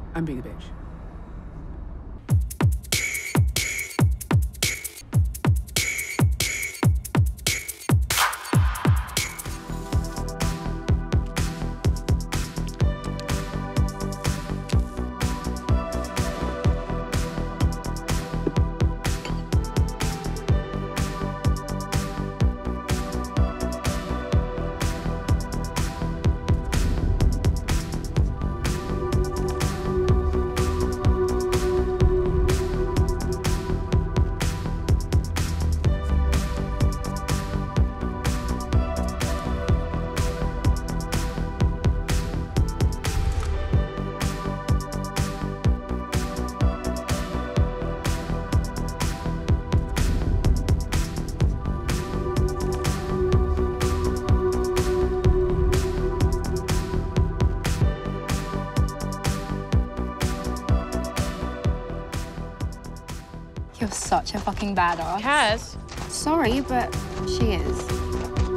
I'm being a bitch. You're such a fucking badass. Cass? Sorry, but she is.